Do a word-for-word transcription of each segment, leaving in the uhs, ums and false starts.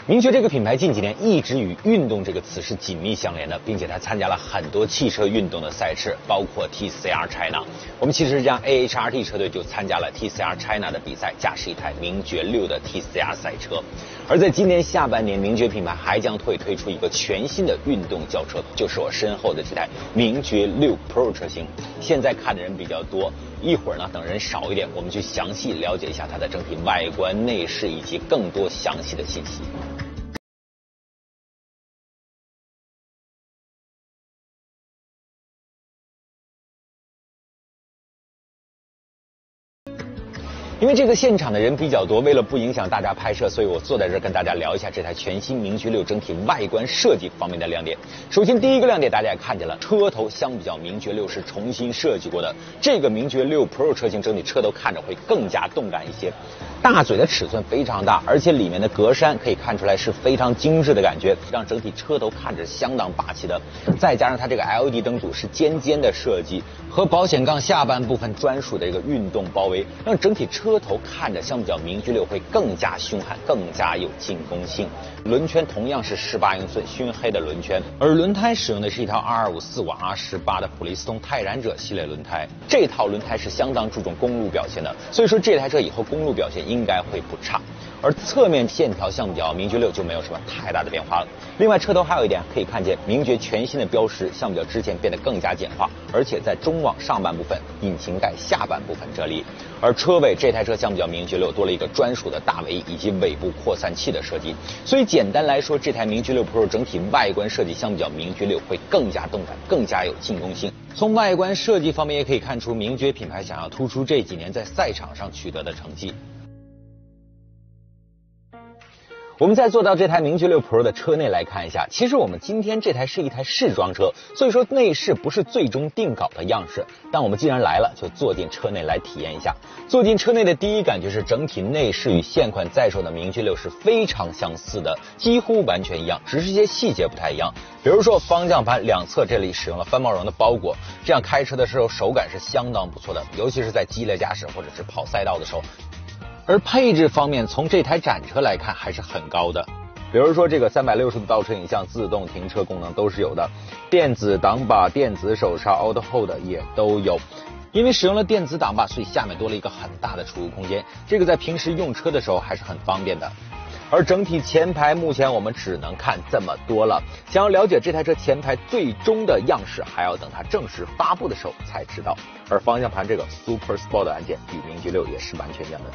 名爵这个品牌近几年一直与运动这个词是紧密相连的，并且它参加了很多汽车运动的赛事，包括 T C R China。我们汽车之家 A H R T 车队就参加了 T C R China 的比赛，驾驶一台名爵六的 T C R 赛车。而在今年下半年，名爵品牌还将会推出一个全新的运动轿车，就是我身后的这台名爵六 Pro 车型。现在看的人比较多，一会儿呢等人少一点，我们去详细了解一下它的整体外观、内饰以及更多详细的信息。因为这个现场的人比较多，为了不影响大家拍摄，所以我坐在这儿跟大家聊一下这台全新名爵六整体外观设计方面的亮点。首先第一个亮点大家也看见了，车头相比较名爵六是重新设计过的，这个名爵六 Pro 车型整体车头看着会更加动感一些。大嘴的尺寸非常大，而且里面的格栅可以看出来是非常精致的感觉，让整体车头看着相当霸气的。再加上它这个 L E D 灯组是尖尖的设计，和保险杠下半部分专属的一个运动包围，让整体车头看着相比较名爵六会更加凶悍，更加有进攻性。轮圈同样是十八英寸熏黑的轮圈，而轮胎使用的是一套二二五四瓦 R 十八的普利司通泰然者系列轮胎。这套轮胎是相当注重公路表现的，所以说这台车以后公路表现应该会不差。而侧面线条相比较名爵六就没有什么太大的变化了。另外车头还有一点可以看见，名爵全新的标识相比较之前变得更加简化，而且在中网上半部分、引擎盖下半部分这里。而车尾这台车相比较名爵六多了一个专属的大尾翼以及尾部扩散器的设计，所以简单来说，这台名爵六 Pro 整体外观设计相比较名爵六会更加动感，更加有进攻性。从外观设计方面也可以看出，名爵品牌想要突出这几年在赛场上取得的成绩。我们再坐到这台名爵六 Pro 的车内来看一下，其实我们今天这台是一台试装车，所以说内饰不是最终定稿的样式，但我们既然来了，就坐进车内来体验一下。坐进车内的第一感觉是整体内饰与现款在售的名爵六是非常相似的，几乎完全一样，只是一些细节不太一样。比如说方向盘两侧这里使用了翻毛绒的包裹，这样开车的时候手感是相当不错的，尤其是在激烈驾驶或者是跑赛道的时候。而配置方面，从这台展车来看还是很高的，比如说这个三百六十度倒车影像、自动停车功能都是有的，电子挡把、电子手刹、Auto Hold 也都有。因为使用了电子挡把，所以下面多了一个很大的储物空间，这个在平时用车的时候还是很方便的。而整体前排目前我们只能看这么多了，想要了解这台车前排最终的样式，还要等它正式发布的时候才知道。而方向盘这个 Super Sport 的按键与名爵六也是完全一样的。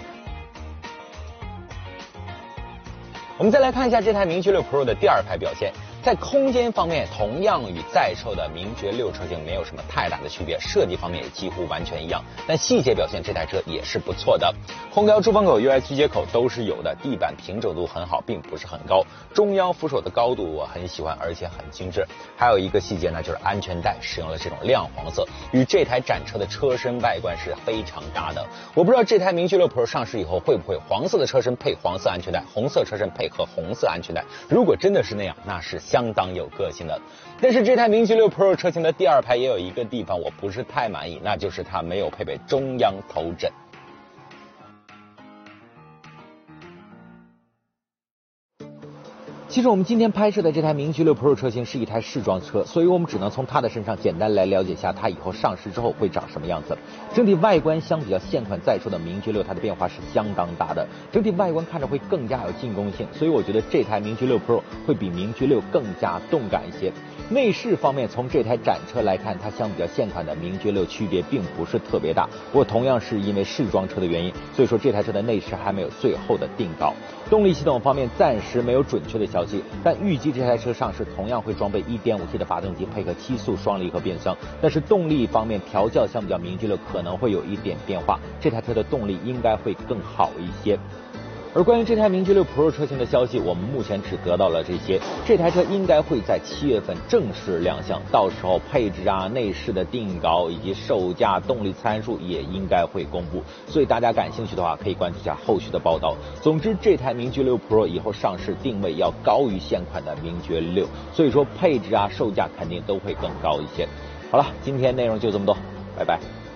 我们再来看一下这台名爵六 Pro 的第二排表现，在空间方面同样与在售的名爵六车型没有什么太大的区别，设计方面也几乎完全一样，但细节表现这台车也是不错的。空调出风口 U S B 接口都是有的，地板平整度很好，并不是很高，中央扶手的高度我很喜欢，而且很精致。还有一个细节呢，就是安全带使用了这种亮黄色，与这台展车的车身外观是非常搭的。我不知道这台名爵六 Pro 上市以后会不会黄色的车身配黄色安全带，红色车身配和红色安全带，如果真的是那样，那是相当有个性的。但是这台名爵六 Pro 车型的第二排也有一个地方我不是太满意，那就是它没有配备中央头枕。其实我们今天拍摄的这台名爵六 Pro 车型是一台试装车，所以我们只能从它的身上简单来了解一下它以后上市之后会长什么样子。整体外观相比较现款在售的名爵六，它的变化是相当大的，整体外观看着会更加有进攻性，所以我觉得这台名爵六 Pro 会比名爵六更加动感一些。内饰方面，从这台展车来看，它相比较现款的名爵六区别并不是特别大，不过同样是因为试装车的原因，所以说这台车的内饰还没有最后的定稿。动力系统方面暂时没有准确的消息，但预计这台车上市同样会装备 一点五 T 的发动机，配合七速双离合变速箱，但是动力方面调教相比较名爵六可能会有一点变化，这台车的动力应该会更好一些。而关于这台名爵六 Pro 车型的消息，我们目前只得到了这些。这台车应该会在七月份正式亮相，到时候配置啊、内饰的定稿以及售价、动力参数也应该会公布，所以大家感兴趣的话，可以关注一下后续的报道。总之，这台名爵六 Pro 以后上市定位要高于现款的名爵六，所以说配置啊、售价肯定都会更高一些。好了，今天内容就这么多，拜拜。